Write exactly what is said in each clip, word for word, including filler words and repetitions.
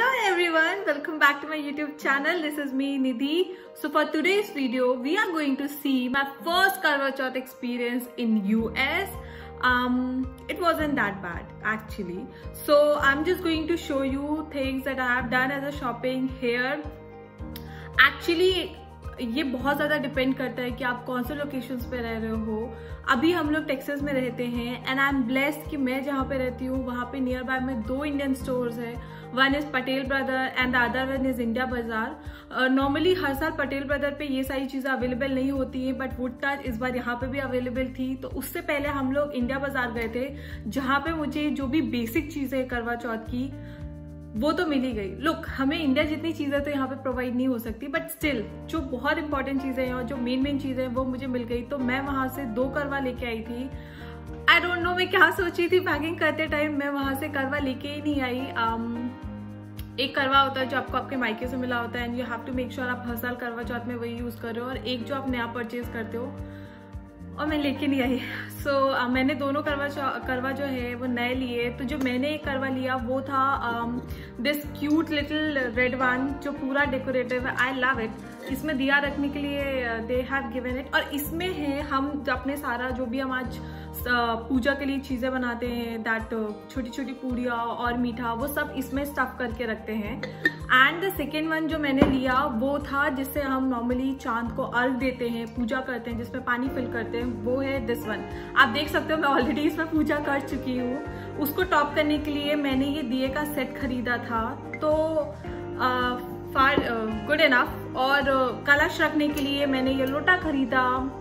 Hello everyone, welcome back to my YouTube channel. This is me Nidhi. So for today's video, we are going to see my first Karwa Chauth experience in U S. Um, it wasn't that bad actually. So I'm just going to show you things that I have done as a shopping here. Actually, ये बहुत ज़्यादा depend करता है कि आप कौन से locations पे रह रहे हो. अभी हम लोग टेक्सास में रहते हैं एंड आई एम ब्लेस्ड कि मैं जहाँ पे रहती हूँ वहाँ पे नियर बाय में दो इंडियन स्टोर्स है. One is Patel brother and the other one is India Bazaar. Normally हर साल पटेल ब्रदर पे ये सारी चीज़ें अवेलेबल नहीं होती हैं, बट वुड ताज इस बार यहाँ पे भी अवेलेबल थी. तो उससे पहले हम लोग इंडिया बाजार गए थे जहाँ पे मुझे जो भी बेसिक चीज़ें करवा चौथ की वो तो मिल ही गई. लुक, हमें इंडिया जितनी चीज़ें तो यहाँ पे प्रोवाइड नहीं हो सकती, बट स्टिल जो बहुत इंपॉर्टेंट चीज़ें हैं और जो मेन मेन चीज़ें हैं वो मुझे मिल गई. तो मैं वहाँ से दो करवा लेके आई थी. आई डोंट नो मैं क्या सोची थी पैकिंग करते टाइम. मैं वहाँ से करवा लेके ही नहीं आई. um, एक करवा होता है जो आपको आपके मायके से मिला होता है and you have to make sure आप हर साल करवा चौथ में वही यूज़ कर रहे हो, और एक जो आप नया परचेज करते हो और मैं लेके नहीं आई. सो so, uh, मैंने दोनों करवा करवा जो है वो नए लिए. तो जो मैंने एक करवा लिया वो था this cute little red one जो पूरा डेकोरेटिव है. I love it. इसमें दिया रखने के लिए दे हैव गिवन इट, और इसमें है हम अपने सारा जो भी हम आज पूजा के लिए चीज़ें बनाते हैं, दैट छोटी छोटी पूड़िया और मीठा वो सब इसमें स्टफ करके रखते हैं. एंड द सेकेंड वन जो मैंने लिया वो था जिससे हम नॉर्मली चांद को अर्घ देते हैं, पूजा करते हैं, जिसमें पानी फिल करते हैं. वो है दिस वन. आप देख सकते हो मैं ऑलरेडी इसमें पूजा कर चुकी हूँ. उसको टॉप करने के लिए मैंने ये दिए का सेट खरीदा था, तो फार गुड इनफ. और कलश रखने के लिए मैंने ये लोटा खरीदा.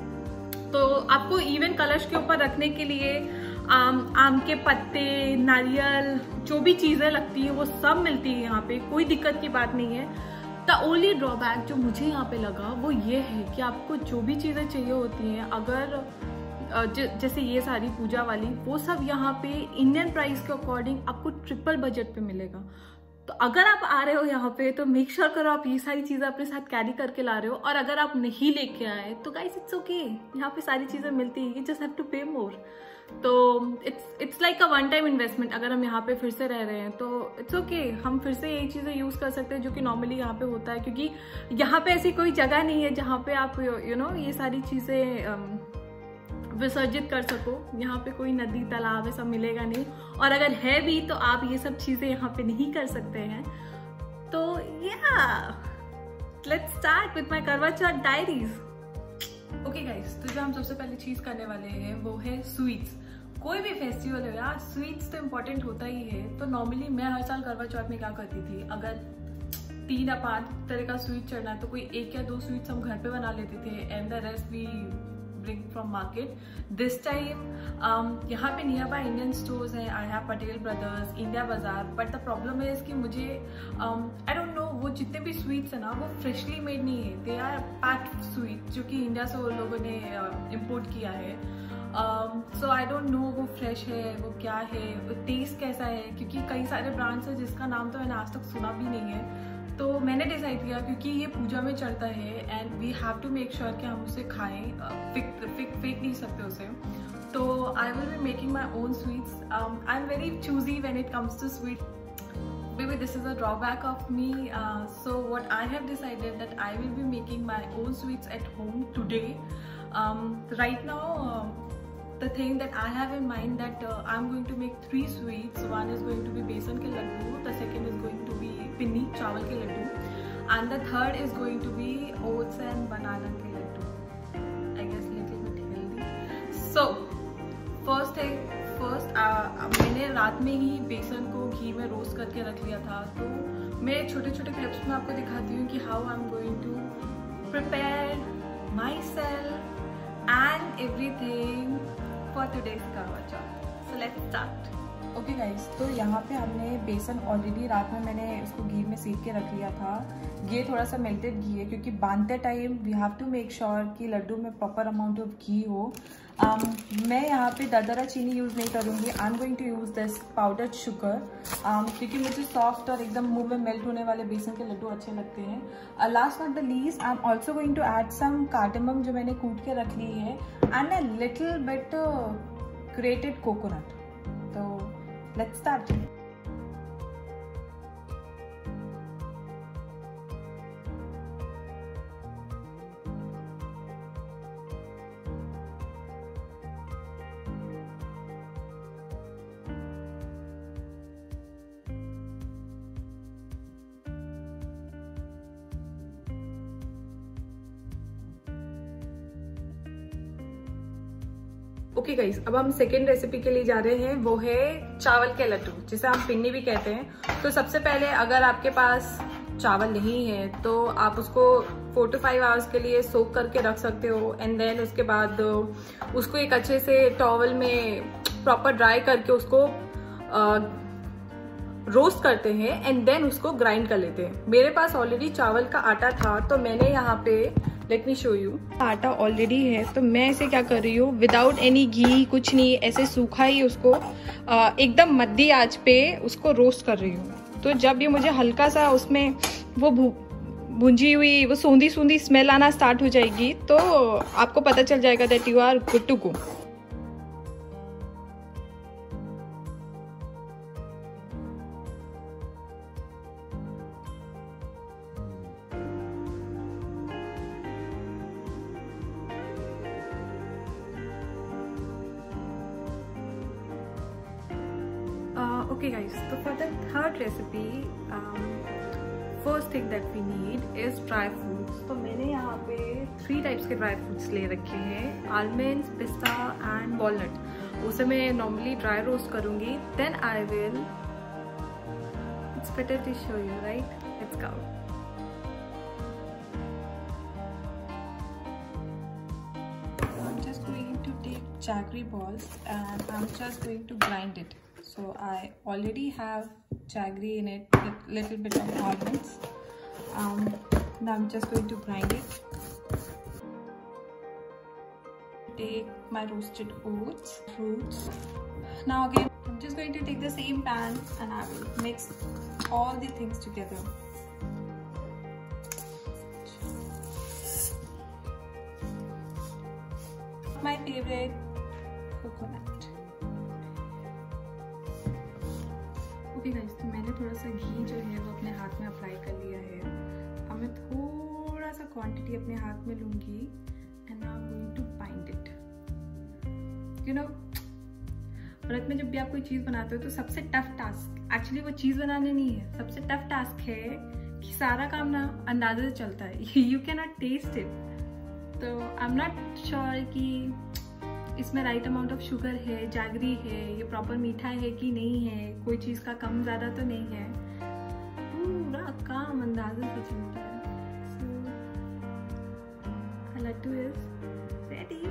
तो आपको इवन कलश के ऊपर रखने के लिए आम आम के पत्ते, नारियल, जो भी चीज़ें लगती हैं वो सब मिलती है यहाँ पे. कोई दिक्कत की बात नहीं है. द ओनली ड्रॉबैक जो मुझे यहाँ पे लगा वो ये है कि आपको जो भी चीज़ें चाहिए होती हैं, अगर जैसे ये सारी पूजा वाली, वो सब यहाँ पे इंडियन प्राइस के अकॉर्डिंग आपको ट्रिपल बजट पे मिलेगा. तो अगर आप आ रहे हो यहाँ पे तो मेक श्योर करो आप ये सारी चीज़ें अपने साथ कैरी करके ला रहे हो. और अगर आप नहीं लेके आए तो गाइस इट्स ओके, यहाँ पे सारी चीज़ें मिलती है. You just have to pay more. तो it's it's like a one time investment. अगर हम यहाँ पे फिर से रह रहे हैं तो इट्स ओके okay. हम फिर से यही चीज़ें यूज़ कर सकते हैं जो कि नॉर्मली यहाँ पे होता है, क्योंकि यहाँ पे ऐसी कोई जगह नहीं है जहाँ पे आप यू नो ये सारी चीज़ें विसर्जित कर सको. यहाँ पे कोई नदी तालाब ऐसा मिलेगा नहीं, और अगर है भी तो आप ये सब चीज़ें यहाँ पे नहीं कर सकते हैं. तो या लेट्स स्टार्ट विथ माय करवा चौथ डायरीज. ओके गाइस, तो जो हम सबसे पहले चीज़ करने वाले हैं वो है स्वीट्स. कोई भी फेस्टिवल है यार, स्वीट्स तो इम्पोर्टेंट होता ही है. तो नॉर्मली मैं हर साल करवा चौथ में क्या करती थी, अगर तीन या पाँच तरह का स्वीट चढ़ना है तो कोई एक या दो स्वीट्स हम घर पे बना लेते थे and the rest we bring from market. This time um, यहाँ पे नियर बाय इंडियन स्टोर्स हैं. I have Patel Brothers, India Bazaar. But the problem है कि मुझे आई डोंट नो वो जितने भी स्वीट्स है ना वो फ्रेशली मेड नहीं है. दे आर पैक्ड स्वीट जो कि इंडिया से वो लोगों ने इम्पोर्ट uh, किया है. सो आई डोंट नो वो फ्रेश है वो क्या है, वो टेस्ट कैसा है, क्योंकि कई सारे ब्रांड्स हैं जिसका नाम तो मैंने आज तक सुना भी नहीं है. तो मैंने डिसाइड किया क्योंकि ये पूजा में चढ़ता है and we have to make sure कि हम उसे खाएं, फिक फिक फेंक नहीं सकते उसे. तो I will be making my own sweets. I am very choosy when it comes to sweet. Maybe this is a drawback of me. Uh, so what I have decided that I will be making my own sweets at home today. Um, right now, uh, the thing that I have in mind that uh, I'm going to make three sweets. One is going to be besan ke laddu. The second is going to be pinni chawal ke laddu, and the third is going to be oats and banana ke laddu. I guess little bit healthy. So first thing. First मैंने रात में ही बेसन को घी में roast करके रख लिया था. तो मैं छोटे छोटे क्लिप्स में आपको दिखाती हूँ कि how I am going to prepare myself and everything for today's Karva Chauth. So let's start. Okay guys, तो यहाँ पे हमने बेसन ऑलरेडी रात में मैंने उसको घी में सेक के रख लिया था. ये थोड़ा सा मेल्टेड घी है क्योंकि बांधते time we have to make sure कि लड्डू में प्रॉपर अमाउंट ऑफ घी हो. Um, मैं यहाँ पे दरदरा चीनी यूज़ नहीं करूँगी. I am going to use this powdered sugar, क्योंकि मुझे सॉफ्ट और एकदम मुंह में मेल्ट होने वाले बेसन के लड्डू अच्छे लगते हैं. Last not the least, I am also going to add some cardamom जो मैंने कूट के रख ली है, and a little bit grated coconut. तो लेट्स स्टार्ट. ओके गाइस, अब हम सेकेंड रेसिपी के लिए जा रहे हैं, वो है चावल के लड्डू, जिसे हम पिन्नी भी कहते हैं। तो सबसे पहले अगर आपके पास चावल नहीं है तो आप उसको फोर टू फाइव आवर्स के लिए सोक करके रख सकते हो, एंड देन उसके बाद उसको एक अच्छे से टॉवल में प्रॉपर ड्राई करके उसको रोस्ट करते हैं, एंड देन उसको ग्राइंड कर लेते हैं। मेरे पास ऑलरेडी चावल का आटा था, तो मैंने यहाँ पे लेट मी शो यू, आटा ऑलरेडी है, तो मैं इसे क्या कर रही हूँ, विदाउट एनी घी, कुछ नहीं, ऐसे सूखा ही उसको एकदम मध्य आंच पे उसको रोस्ट कर रही हूँ। तो जब ये मुझे हल्का सा उसमें वो भुंजी हुई वो सूंधी सूंधी स्मेल आना स्टार्ट हो जाएगी, तो आपको पता चल जाएगा that you are good to go. Okay guys, so for the third recipe, um, first thing that we need is dry fruits. तो मैंने यहाँ पे three types के dry fruits ले रखे हैं, almonds, pista and walnut। उसे मैं normally dry roast करूँगी, then I will, it's better to show you, right? Let's go. I'm just going to take jaggery balls and I'm just going to grind it. So I already have jaggery in it with little bit of almonds. Um, now I'm just going to grind it. Take my roasted oats, fruits. Now again, I'm just going to take the same pan and I will mix all the things together. My favorite coconut. Okay guys, तो मैंने थोड़ा सा घी जो है वो अपने हाथ में अप्लाई कर लिया है। अब मैं थोड़ा सा क्वांटिटी अपने हाथ में लूँगी and I am going to bind it. You know, Bharat में जब भी आप कोई चीज़ बनाते हो तो सबसे टफ टास्क एक्चुअली वो चीज़ बनाने नहीं है, सबसे टफ टास्क है कि सारा काम ना अंदाजे से चलता है, you can not taste it. तो आई एम नॉट श्योर कि इसमें राइट अमाउंट ऑफ शुगर है, जैगरी है, ये प्रॉपर मीठा है कि नहीं है, कोई चीज़ का कम ज़्यादा तो नहीं है, पूरा काम अंदाजे से चलता है। So ladoo is ready.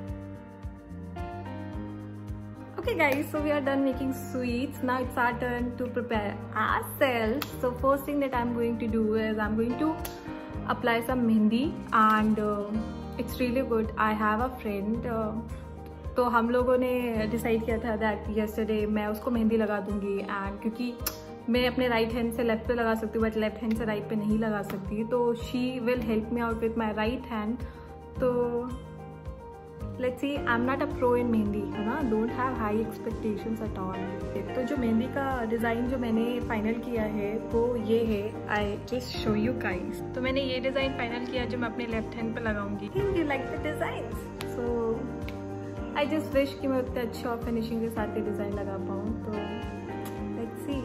Okay guys, so we are done making sweets. Now it's our turn to prepare ourselves. So first thing that I'm going to do is I'm going to apply some mehndi and uh, it's really good. I have a friend. Uh, तो हम लोगों ने decide किया था that yesterday मैं उसको मेहंदी लगा दूंगी, एंड क्योंकि मैं अपने राइट हैंड से लेफ्ट पे लगा सकती हूँ बट लेफ्ट हैंड से राइट पे नहीं लगा सकती, तो she will help me out with my right hand. तो let's see, I am not a pro in mehndi, है ना, don't have high expectations at all. तो जो मेहंदी का डिज़ाइन जो मैंने फाइनल किया है वो ये है, I just show you guys. तो मैंने ये डिज़ाइन फाइनल किया जो मैं अपने लेफ्ट हैंड पे लगाऊंगी। You like the design, so I just wish कि मैं उतने अच्छे और फिनिशिंग के साथ ये डिज़ाइन लगा पाऊँ। तो let's see.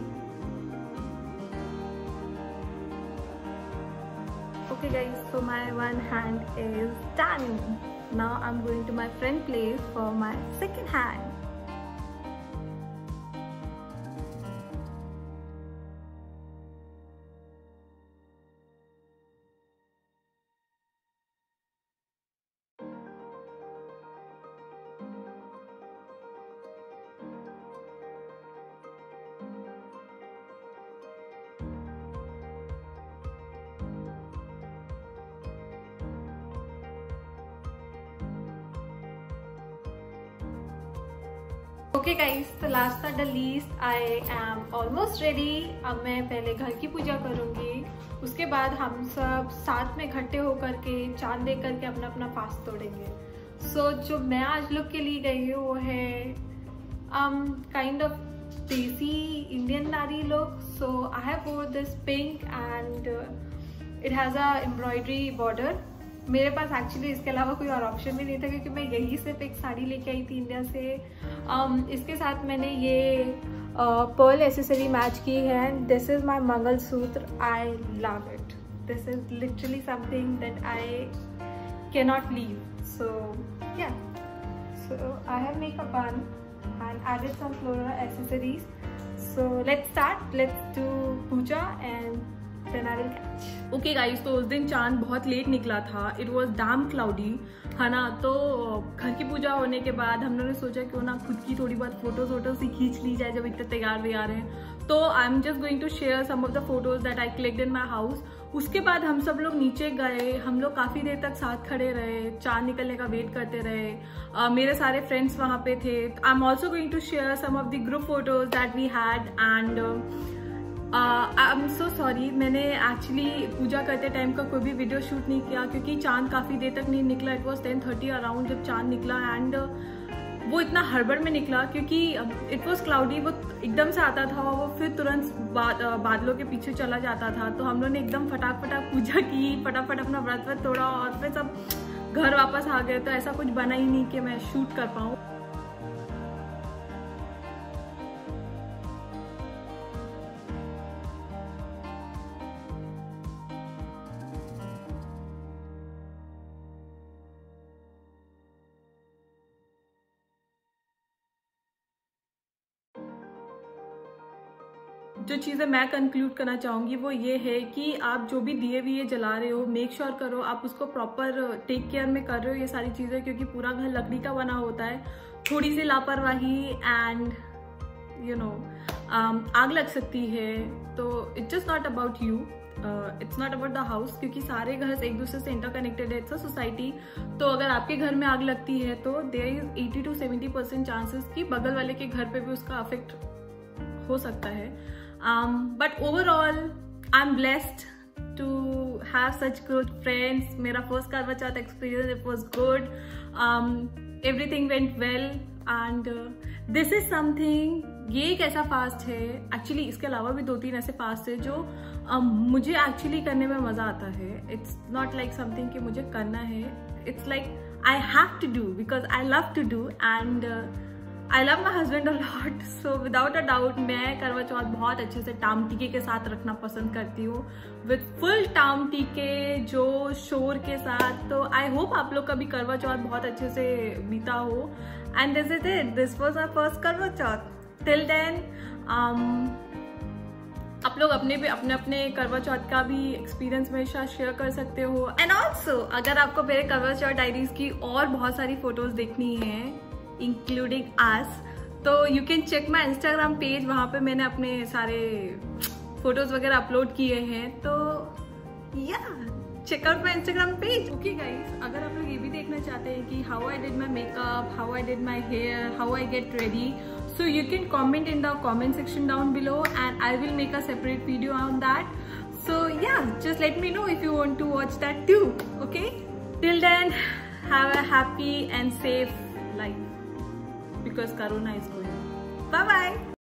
Okay guys, so my one hand is done. Now I am going to my front place for my second hand. Okay guys, तो last but the least I am almost ready. अब मैं पहले घर की पूजा करूंगी, उसके बाद हम सब साथ में इकट्ठे होकर के चांद देख करके अपना अपना फास्ट तोड़ेंगे। सो so, जो मैं आज लुक के लिए गई हूँ वो है काइंड ऑफ देसी इंडियन नारी look. So I have wore this pink and it has a embroidery border. मेरे पास एक्चुअली इसके अलावा कोई और ऑप्शन भी नहीं था क्योंकि मैं यही सिर्फ एक साड़ी लेके आई थी इंडिया से। um, इसके साथ मैंने ये पर्ल एसेसरी मैच की है। This is my mangalsutra, I love it. This is literally something that I can not leave. So ya, so So I have make a bun and added some floral accessories. So let's start. Let's do puja and then I will catch. Okay guys, तो उस दिन चांद बहुत late निकला था. It was damn cloudy, है ना. तो घर की पूजा होने के बाद हम लोगों ने सोचा क्यों ना खुद की थोड़ी बहुत फोटोज वोटोज ही खींच ली जाए जब इतने तैयार वैयार हैं. तो I am just going to share some of the photos that I clicked in my house. उसके बाद हम सब लोग नीचे गए. हम लोग काफ़ी देर तक साथ खड़े रहे, चांद निकलने का वेट करते रहे. uh, मेरे सारे फ्रेंड्स वहाँ पे थे. I am also going to share some of the group photos that we had. And I am so sorry, मैंने एक्चुअली पूजा करते टाइम का कोई भी वीडियो शूट नहीं किया क्योंकि चांद काफ़ी देर तक नहीं निकला. It was ten thirty around जब चांद निकला. एंड uh, वो इतना हड़बड़ में निकला क्योंकि इट वॉज क्लाउडी. वो एकदम से आता था, वो फिर तुरंत बाद, बादलों के पीछे चला जाता था. तो हम लोग ने एकदम फटाक फटाक पूजा की, फटाफट अपना व्रत व्रत तोड़ा और फिर सब घर वापस आ गए. तो ऐसा कुछ बना ही नहीं कि मैं शूट कर पाऊँ. जो चीज़ें मैं कंक्लूड करना चाहूँगी वो ये है कि आप जो भी दिए विए जला रहे हो, मेक श्योर sure करो आप उसको प्रॉपर टेक केयर में कर रहे हो ये सारी चीज़ें, क्योंकि पूरा घर लकड़ी का बना होता है. थोड़ी सी लापरवाही एंड यू नो आग लग सकती है. तो it's just not about you, it's not about the house, क्योंकि सारे घर एक दूसरे से इंटरकनेक्टेड है. It's a society. तो अगर आपके घर में आग लगती है तो there is eighty to seventy percent chances कि बगल वाले के घर पे भी उसका अफेक्ट हो सकता है. Um, but overall, I'm blessed to have such good friends. मेरा first करवा चौथ experience, it was good. Um, everything went well and uh, this is something. ये एक ऐसा फास्ट है, एक्चुअली इसके अलावा भी दो तीन ऐसे फास्ट है जो um, मुझे एक्चुअली करने में मजा आता है. इट्स नॉट लाइक समथिंग कि मुझे करना है. It's like I have to do because I love to do and I love my husband a lot. So without a doubt मैं करवा चौथ बहुत अच्छे से टाम टीके के साथ रखना पसंद करती हूँ, विथ फुल टाम टीके जो शोर के साथ. तो आई होप आप लोग का भी करवा चौथ बहुत अच्छे से बीता हो. And this is it. This was my first Karva Chauth. Till then आप लोग अपने भी अपने अपने करवा चौथ का भी एक्सपीरियंस मेरे साथ शेयर कर सकते हो. एंड ऑल्सो अगर आपको मेरे करवा चौथ डायरीज की और बहुत सारी फोटोज देखनी है इंक्लूडिंग आस, तो you can check my Instagram page. वहाँ पे मैंने अपने सारे फोटोज वगैरह अपलोड किए हैं. तो ya check out my Instagram page. Okay guys, अगर आप लोग ये भी देखना चाहते हैं कि how I did my makeup, how I did my hair, how I get ready, so you can comment in the comment section down below and I will make a separate video on that. So yeah, just let me know if you want to watch that too. Okay, till then have a happy and safe life because corona is going. Bye bye.